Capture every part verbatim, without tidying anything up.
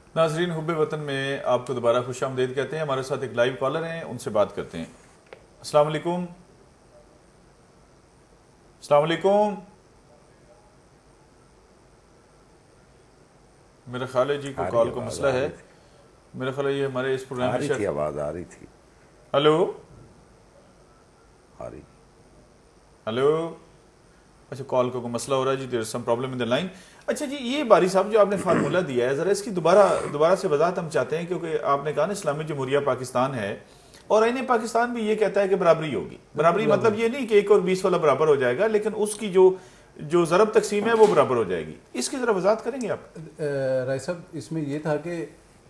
नाजरीन हुब्बे वतन में आपको दोबारा खुश आमदीद कहते हैं। हमारे साथ एक लाइव कॉलर हैं, उनसे बात करते हैं। अस्सलाम वालेकुम। अस्सलाम वालेकुम। मेरा ख्याल है जी को कॉल को मसला है। मेरा ख्याल है ये हमारे इस प्रोग्राम में शायद आवाज आ रही थी। हेलो आ रही हेलो अच्छा, कॉल को कोई मसला हो रहा है जी, there is some problem in the line. अच्छा जी, ये बारी साहब जो आपने फार्मूला दिया है, ज़रा इसकी दोबारा दोबारा से वजाहत हम चाहते हैं, क्योंकि आपने कहा ना इस्लामी जमहूरिया पाकिस्तान है और आईन पाकिस्तान भी ये कहता है कि बराबरी होगी। बराबरी मतलब ये नहीं कि एक और बीस वाला बराबर हो जाएगा, लेकिन उसकी जो जो ज़रब तकसीम है वो बराबर हो जाएगी। इसकी ज़रा वजाहत करेंगे आप? राय साहब, इसमें यह था कि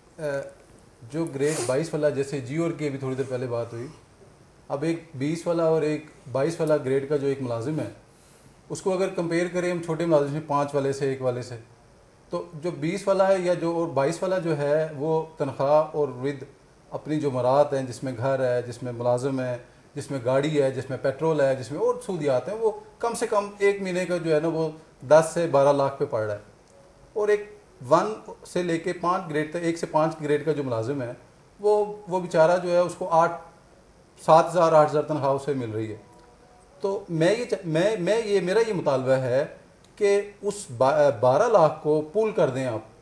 जो ग्रेड बाईस वाला, जैसे जी और की अभी थोड़ी देर पहले बात हुई, अब एक बीस वाला और एक बाईस वाला ग्रेड का जो एक मुलाजिम है, उसको अगर कंपेयर करें हम छोटे मुलाजिम से, पाँच वाले से, एक वाले से, तो जो बीस वाला है या जो और बाईस वाला जो है वो तनख्वाह और विद अपनी जो मराहत हैं, जिसमें घर है, जिसमें मुलाजिम है, जिसमें गाड़ी है, जिसमें पेट्रोल है, जिसमें और सहूलियात हैं, वो कम से कम एक महीने का जो है ना वो दस से बारह लाख पे पड़ रहा है। और एक वन से लेके पाँच ग्रेड तक, एक से पाँच ग्रेड का जो मुलाजिम है वो वो बेचारा जो है उसको आठ सात हज़ार आठ हज़ार तनख्वाह उसे मिल रही है। तो मैं ये मैं मैं ये मेरा ये मुतालबा है कि उस बारह लाख को पूल कर दें आप,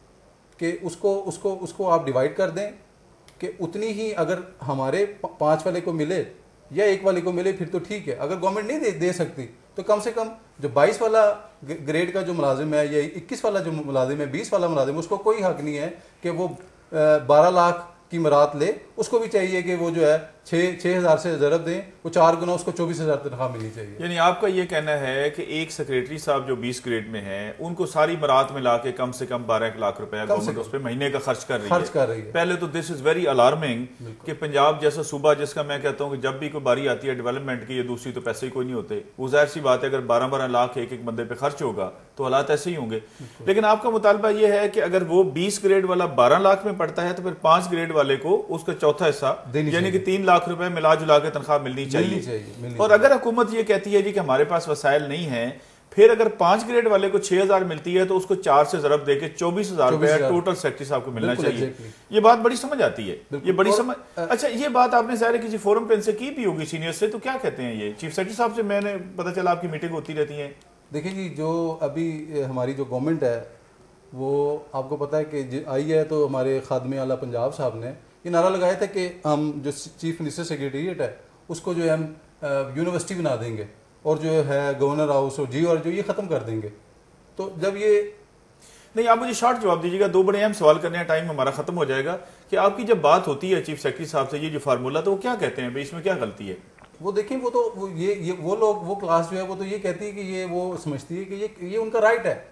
कि उसको उसको उसको आप डिवाइड कर दें कि उतनी ही अगर हमारे पाँच वाले को मिले या एक वाले को मिले फिर तो ठीक है। अगर गवर्नमेंट नहीं दे, दे सकती तो कम से कम जो बाईस वाला ग्रेड का जो मुलाजिम है या इक्कीस वाला जो मुलाजिम है, बीस वाला मुलाजिम, उसको कोई हक नहीं है कि वो बारह लाख की मरात ले। उसको भी चाहिए कि वो जो है छः छः हज़ार से ज़रब दें, वो चार गुना उसको चौबीस हज़ार तनख्वाह मिलनी चाहिए। यानी आपका ये कहना है कि एक सेक्रेटरी साहब जो बीस ग्रेड में हैं, उनको सारी मरात में लाके कम से कम बारह लाख रुपया गवर्नमेंट उस पर महीने का खर्च कर रही खर्च है। कर रही है। पहले तो दिस इज वेरी अलार्मिंग कि पंजाब जैसा सूबा, जिसका मैं कहता हूँ कि जब भी कोई बारी आती है डेवलपमेंट की, ये दूसरी तो पैसे ही कोई नहीं होते, वो जाहिर सी बात है अगर बारह बारह लाख एक एक बंदे पे खर्च होगा तो हालात ऐसे ही होंगे। लेकिन आपका मुतालबा ये है कि अगर वो बीस ग्रेड वाला बारह लाख में पड़ता है तो फिर पांच ग्रेड वाले को उसका चौथा हिस्सा यानी कि तीन लाख रुपए मिला जुला के तनख्वाह मिलनी चाहिए, मिलनी चाहिए, मिलनी और अगर हुकूमत ये कहती है जी कि हमारे पास वसाइल नहीं है, फिर अगर पांच ग्रेड वाले को छह हजार मिलती है तो उसको चार से जरब देके चौबीस हजार रुपया टोटल सेक्रेटरी साहब को मिलना चाहिए। ये बात बड़ी समझ आती है, ये बड़ी समझ। अच्छा, ये बात आपने सारे किसी फोरम पे इनसे की भी होगी सीनियर से, तो क्या कहते हैं ये चीफ सेक्रेटरी साहब से? मैंने पता चला आपकी मीटिंग होती रहती है। देखिए जी, जो अभी हमारी जो गवर्नमेंट है वो आपको पता है कि आई है, तो हमारे खादमे आला पंजाब साहब ने ये नारा लगाया था कि हम जो चीफ मिनिस्टर सेक्रेटेरिएट है उसको जो है हम यूनिवर्सिटी बना देंगे और जो है गवर्नर हाउस और जी और जो ये ख़त्म कर देंगे। तो जब ये नहीं, आप मुझे शॉर्ट जवाब दीजिएगा, दो बड़े अहम सवाल करने हैं, टाइम हमारा खत्म हो जाएगा। कि आपकी जब बात होती है चीफ सेक्रेटरी साहब से ये जो फार्मूला, तो वो क्या कहते हैं भाई, इसमें क्या गलती है? वो देखिए, वो तो वो ये ये वो लोग, वो क्लास जो है वो तो ये कहती है कि ये वो समझती है कि ये ये उनका राइट है,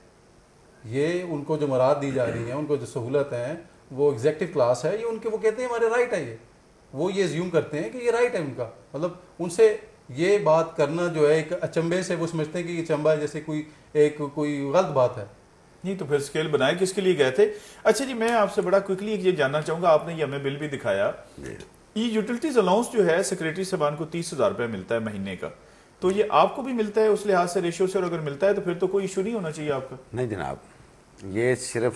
ये उनको जो मराद दी जा रही है, उनको जो सहूलत है, वो एग्जेक्टिव क्लास है, ये उनके, वो कहते हैं हमारे राइट है। ये वो ये ज्यूम करते हैं कि ये राइट है उनका, मतलब उनसे ये बात करना जो है एक अचंभे से वो समझते हैं कि ये चंबा जैसे कोई एक कोई गलत बात है। नहीं तो फिर स्केल बनाए किसके लिए गए थे? अच्छा जी, मैं आपसे बड़ा क्विकली ये जानना चाहूंगा, आपने ये हमें बिल भी दिखाया, ये यूटिलिटीज अलाउंस जो है सेक्रेटरी साहबान को तीस हजार रुपये मिलता है महीने का, तो ये आपको भी मिलता है उस लिहाज से रेशियो से? और अगर मिलता है तो फिर तो कोई इशू नहीं होना चाहिए आपका? नहीं जनाब, ये सिर्फ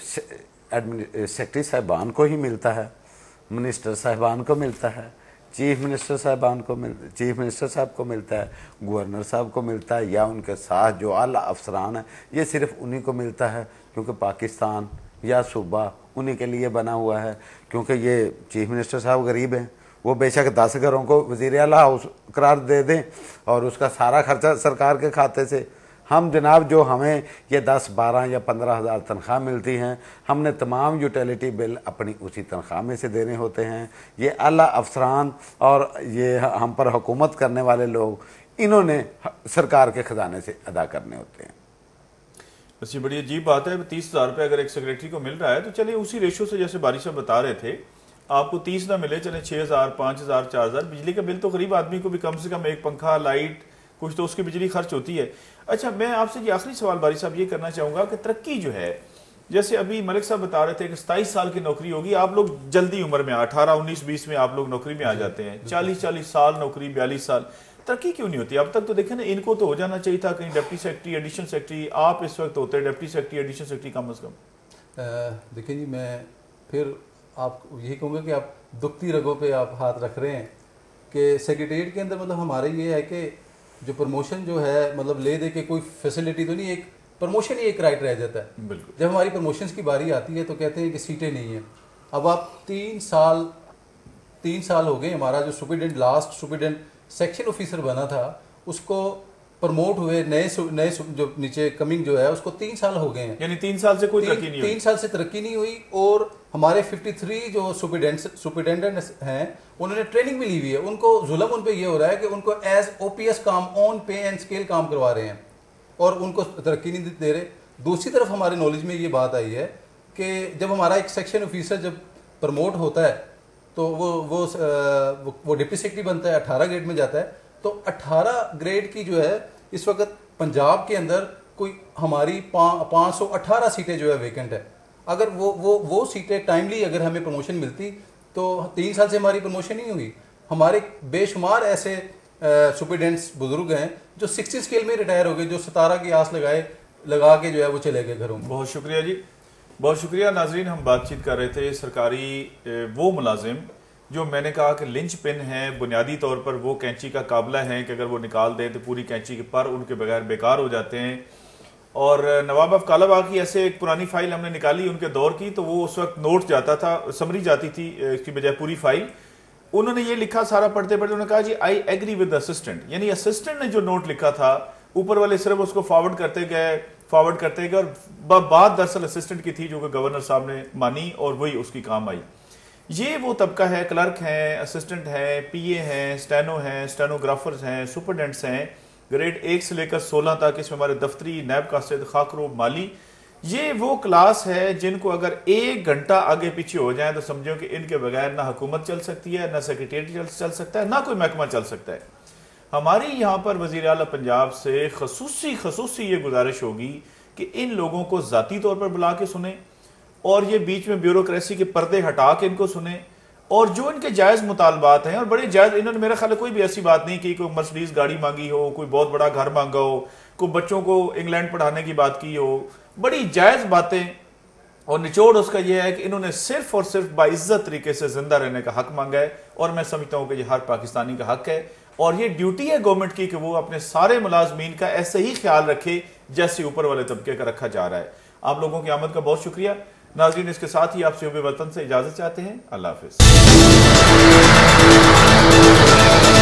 सेक्रेटरी साहबान को ही मिलता है, मिनिस्टर साहबान को मिलता है, चीफ मिनिस्टर साहबान को मिल चीफ मिनिस्टर साहब को मिलता है, गवर्नर साहब को मिलता है, या उनके साथ जो आला अफसरान है, ये सिर्फ उन्हीं को मिलता है, क्योंकि पाकिस्तान या सूबा उन्हीं के लिए बना हुआ है। क्योंकि ये चीफ मिनिस्टर साहब गरीब हैं, वो बेशक दस घरों को वज़ीर आला हाउस करार दे दें और उसका सारा खर्चा सरकार के खाते से, हम जनाब जो हमें ये दस बारह या पंद्रह हज़ार तनख्वाह मिलती हैं, हमने तमाम यूटिलिटी बिल अपनी उसी तनख्वाह में से देने होते हैं। ये आला अफसरान और ये हम पर हुकूमत करने वाले लोग, इन्होंने सरकार के ख़जाने से अदा करने होते हैं। बस ये बड़ी अजीब बात है, तीस हजार रुपये अगर एक सेक्रेटरी को मिल रहा है तो चलिए उसी रेशियो से, जैसे बारिश साहब बता रहे थे, आपको तीस ना मिले, चले छः हज़ार पाँच हज़ार चार हज़ार बिजली का बिल तो गरीब आदमी को भी कम से कम एक पंखा, लाइट, कुछ तो उसकी बिजली खर्च होती है। अच्छा, मैं आपसे ये आखिरी सवाल बारी साहब ये करना चाहूँगा कि तरक्की जो है, जैसे अभी मलिक साहब बता रहे थे कि सताईस साल की नौकरी होगी, आप लोग जल्दी उम्र में अठारह उन्नीस बीस में आप लोग नौकरी में आ जाते हैं, चालीस चालीस साल नौकरी, बयालीस साल, तरक्की क्यों नहीं होती? अब तक तो देखें ना, इनको तो हो जाना चाहिए था कहीं डिप्टी सेक्रेटरी, एडिशनल सेक्रेटरी, आप इस वक्त होते हैं डिप्टी सेक्रेटरी, एडिशनल सेक्रेटरी कम अज कम। देखिए जी, मैं फिर आप यही कहूँगा कि आप दुखती रगों पे आप हाथ रख रहे हैं कि सेक्रेटेरिएट के अंदर मतलब हमारे ये है कि जो प्रमोशन जो है मतलब ले दे के कोई फैसिलिटी तो नहीं, एक प्रमोशन ही एक राइट रह जाता है। बिल्कुल। जब हमारी प्रमोशंस की बारी आती है तो कहते हैं कि सीटें नहीं हैं। अब आप तीन साल तीन साल हो गए, हमारा जो superintendent last superintendent section officer बना था उसको प्रमोट हुए नए नए जो नीचे कमिंग जो है उसको तीन साल हो गए हैं, यानी तीन साल से कोई तरक्की नहीं हुई। तीन साल से तरक्की नहीं हुई। और हमारे तिरेपन जो सुपरिटेंडेंट सुपरिटेंडेंट हैं उन्होंने ट्रेनिंग भी ली हुई है, उनको जुल्म उन पे ये हो रहा है कि उनको एज ओपीएस काम ऑन पे एंड स्केल काम करवा रहे हैं और उनको तरक्की नहीं दे रहे। दूसरी तरफ हमारे नॉलेज में ये बात आई है कि जब हमारा एक सेक्शन ऑफिसर जब प्रमोट होता है तो वो वो वो, वो डिप्टी सेक्रेटरी बनता है, अठारह ग्रेड में जाता है। तो अठारह ग्रेड की जो है इस वक्त पंजाब के अंदर कोई हमारी पाँच सौ अठारह सीटें जो है वेकेंट है। अगर वो वो वो सीटें टाइमली अगर हमें प्रमोशन मिलती तो तीन साल से हमारी प्रमोशन नहीं हुई। हमारे बेशुमार ऐसे सुपरिटेंडेंट्स बुजुर्ग हैं जो सिक्सटी स्केल में रिटायर हो गए, जो सतारा की आस लगाए लगा के जो है वो चले गए घरों में। बहुत शुक्रिया जी, बहुत शुक्रिया। नाजरीन, हम बातचीत कर रहे थे सरकारी वो मुलाजिम जो मैंने कहा कि लिंच पिन है, बुनियादी तौर पर वो कैंची का काबला है कि अगर वो निकाल दें तो पूरी कैंची के पर उनके बगैर बेकार हो जाते हैं। और नवाब अफ कालाबाग की ऐसे एक पुरानी फाइल हमने निकाली उनके दौर की, तो वो उस वक्त नोट जाता था, समरी जाती थी इसकी बजाय पूरी फाइल। उन्होंने ये लिखा, सारा पढ़ते पढ़ते उन्होंने कहा जी आई एग्री विद असिस्टेंट, यानी असिस्टेंट ने जो नोट लिखा था ऊपर वाले सिर्फ उसको फॉरवर्ड करते गए फॉरवर्ड करते गए और बात दरअसल असिस्टेंट की थी जो कि गवर्नर साहब ने मानी और वही उसकी काम आई। ये वो तबका है, क्लर्क हैं, असिस्टेंट हैं, पीए हैं, स्टेनो हैं, स्टेनोग्राफर्स हैं, सुपरडेंट्स हैं, ग्रेड एक से लेकर सोलह तक। इसमें हमारे दफ्तरी, नैब कासिद, खाकरो, माली, ये वो क्लास है जिनको अगर एक घंटा आगे पीछे हो जाए तो समझो कि इनके बगैर ना हुकूमत चल सकती है, ना सेक्रेटेरिएट चल सकता है, ना कोई महकमा चल सकता है। हमारी यहाँ पर वज़ीर आला पंजाब से खसूसी खसूसी ये गुजारिश होगी कि इन लोगों को ज़ाती तौर पर बुला के सुने और ये बीच में ब्यूरोक्रेसी के पर्दे हटा के इनको सुने और जो इनके जायज़ मुतालबात हैं, और बड़े जायज़, इन्होंने मेरा ख्याल है कोई भी ऐसी बात नहीं की कोई मर्सिडीज गाड़ी मांगी हो, कोई बहुत बड़ा घर मांगा हो, कोई बच्चों को इंग्लैंड पढ़ाने की बात की हो, बड़ी जायज़ बातें। और निचोड़ उसका यह है कि इन्होंने सिर्फ और सिर्फ बाइज्जत तरीके से जिंदा रहने का हक मांगा है और मैं समझता हूं कि यह हर पाकिस्तानी का हक है और ये ड्यूटी है गवर्नमेंट की कि वो अपने सारे मुलाजमीन का ऐसे ही ख्याल रखे जैसे ऊपर वाले तबके का रखा जा रहा है। आप लोगों की आमद का बहुत शुक्रिया। नाज़रीन, इसके साथ ही आपसे वतन से इजाजत चाहते हैं। अल्लाह हाफिज।